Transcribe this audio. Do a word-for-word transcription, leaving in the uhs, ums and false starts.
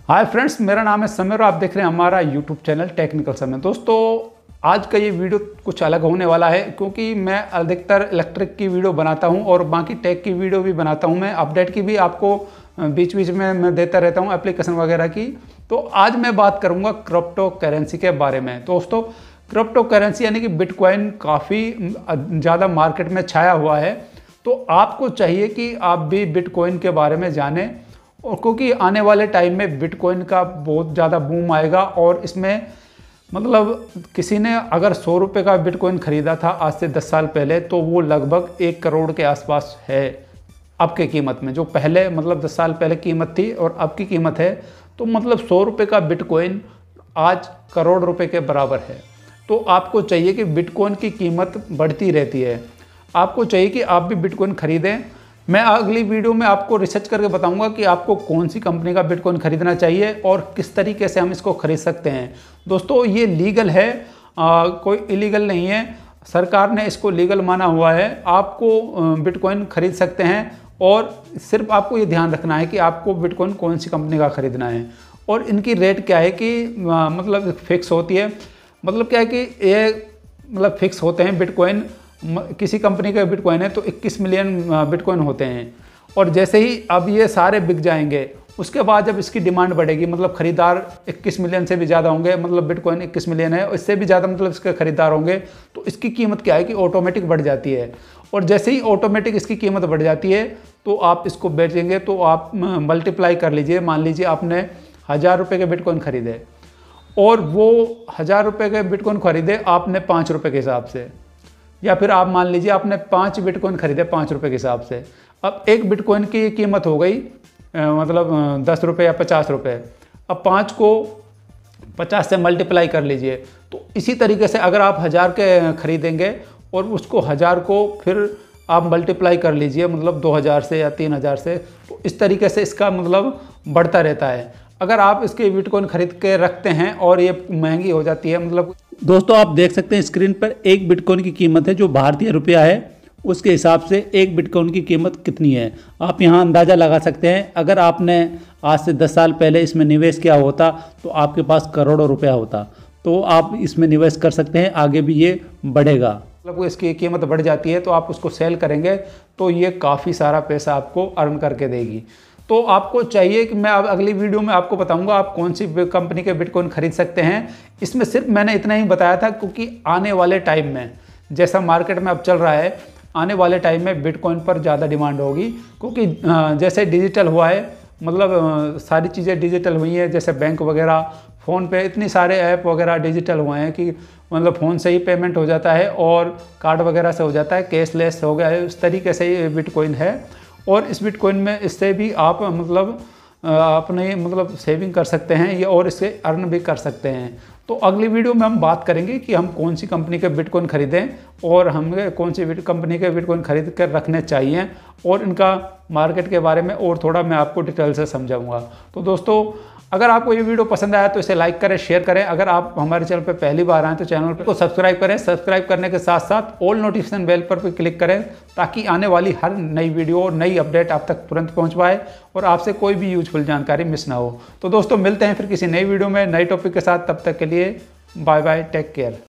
Hi friends, मेरा नाम है समय और आप देख रहे हैं हमारा यूट्यूब चैनल टेक्निकल समय। दोस्तों, आज का ये वीडियो कुछ अलग होने वाला है क्योंकि मैं अधिकतर इलेक्ट्रिक की वीडियो बनाता हूं और बाकी टेक की वीडियो भी बनाता हूं। मैं अपडेट की भी आपको बीच बीच में मैं देता रहता हूं, एप्लीकेशन वगैरह की। तो आज मैं बात करूंगा क्रिप्टो करेंसी के बारे में। दोस्तों, क्रिप्टो करेंसी यानी कि बिटकॉइन काफ़ी ज़्यादा मार्केट में छाया हुआ है, तो आपको चाहिए कि आप भी बिटकॉइन के बारे में जानें, और क्योंकि आने वाले टाइम में बिटकॉइन का बहुत ज़्यादा बूम आएगा। और इसमें मतलब किसी ने अगर सौ रुपये का बिटकॉइन ख़रीदा था आज से दस साल पहले, तो वो लगभग एक करोड़ के आसपास है अब के कीमत में। जो पहले मतलब दस साल पहले कीमत थी और अब की कीमत है, तो मतलब सौ रुपये का बिटकॉइन आज करोड़ रुपए के बराबर है। तो आपको चाहिए कि बिटकॉइन की कीमत बढ़ती रहती है, आपको चाहिए कि आप भी बिटकॉइन खरीदें। मैं अगली वीडियो में आपको रिसर्च करके बताऊंगा कि आपको कौन सी कंपनी का बिटकॉइन खरीदना चाहिए और किस तरीके से हम इसको खरीद सकते हैं। दोस्तों, ये लीगल है, आ, कोई इलीगल नहीं है। सरकार ने इसको लीगल माना हुआ है। आपको बिटकॉइन खरीद सकते हैं और सिर्फ आपको ये ध्यान रखना है कि आपको बिटकॉइन कौन सी कंपनी का खरीदना है। और इनकी रेट क्या है कि आ, मतलब फिक्स होती है। मतलब क्या है कि ये मतलब फिक्स होते हैं बिटकॉइन। किसी कंपनी का बिटकॉइन है तो इक्कीस मिलियन बिटकॉइन होते हैं, और जैसे ही अब ये सारे बिक जाएंगे उसके बाद जब इसकी डिमांड बढ़ेगी, मतलब खरीदार इक्कीस मिलियन से भी ज़्यादा होंगे, मतलब बिटकॉइन इक्कीस मिलियन है, इससे भी ज़्यादा मतलब इसके खरीदार होंगे, तो इसकी कीमत क्या है कि ऑटोमेटिक बढ़ जाती है। और जैसे ही ऑटोमेटिक इसकी कीमत बढ़ जाती है तो आप इसको बेचेंगे, तो आप मल्टीप्लाई कर लीजिए। मान लीजिए आपने हज़ार रुपये के बिटकॉइन खरीदे और वो हज़ार रुपये के बिटकॉइन खरीदे आपने पाँच रुपये के हिसाब से, या फिर आप मान लीजिए आपने पाँच बिटकॉइन खरीदे पाँच रुपये के हिसाब से। अब एक बिटकॉइन की कीमत हो गई आ, मतलब दस रुपये या पचास रुपये। अब पाँच को पचास से मल्टीप्लाई कर लीजिए। तो इसी तरीके से अगर आप हज़ार के खरीदेंगे और उसको हज़ार को फिर आप मल्टीप्लाई कर लीजिए, मतलब दो हज़ार से या तीन हज़ार से, तो इस तरीके से इसका मतलब बढ़ता रहता है। अगर आप इसके बिटकॉइन खरीद के रखते हैं और ये महंगी हो जाती है, मतलब दोस्तों, आप देख सकते हैं स्क्रीन पर एक बिटकॉइन की कीमत है जो भारतीय रुपया है, उसके हिसाब से एक बिटकॉइन की कीमत कितनी है आप यहां अंदाज़ा लगा सकते हैं। अगर आपने आज से दस साल पहले इसमें निवेश किया होता तो आपके पास करोड़ों रुपया होता। तो आप इसमें निवेश कर सकते हैं, आगे भी ये बढ़ेगा। मतलब इसकी कीमत बढ़ जाती है तो आप उसको सेल करेंगे तो ये काफ़ी सारा पैसा आपको अर्न करके देगी। तो आपको चाहिए कि मैं अब अगली वीडियो में आपको बताऊंगा आप कौन सी कंपनी के बिटकॉइन खरीद सकते हैं। इसमें सिर्फ मैंने इतना ही बताया था क्योंकि आने वाले टाइम में जैसा मार्केट में अब चल रहा है, आने वाले टाइम में बिटकॉइन पर ज़्यादा डिमांड होगी, क्योंकि जैसे डिजिटल हुआ है, मतलब सारी चीज़ें डिजिटल हुई हैं। जैसे बैंक वगैरह, फ़ोन पे इतनी सारे ऐप वगैरह डिजिटल हुए हैं कि मतलब फ़ोन से ही पेमेंट हो जाता है और कार्ड वगैरह से हो जाता है, कैशलेस हो गया है। उस तरीके से ये बिटकॉइन है। और इस बिटकॉइन में इससे भी आप मतलब अपने मतलब सेविंग कर सकते हैं ये, और इससे अर्न भी कर सकते हैं। तो अगली वीडियो में हम बात करेंगे कि हम कौन सी कंपनी के बिटकॉइन खरीदें और हमें कौन सी कंपनी के बिटकॉइन खरीद कर रखने चाहिए, और इनका मार्केट के बारे में और थोड़ा मैं आपको डिटेल से समझाऊंगा। तो दोस्तों, अगर आपको ये वीडियो पसंद आया तो इसे लाइक करें, शेयर करें। अगर आप हमारे चैनल पर पहली बार आएँ तो चैनल को सब्सक्राइब करें। सब्सक्राइब करने के साथ साथ ऑल नोटिफिकेशन बेल पर भी क्लिक करें, ताकि आने वाली हर नई वीडियो और नई अपडेट आप तक तुरंत पहुंच पाए और आपसे कोई भी यूजफुल जानकारी मिस ना हो। तो दोस्तों, मिलते हैं फिर किसी नई वीडियो में नई टॉपिक के साथ। तब तक के लिए बाय बाय, टेक केयर।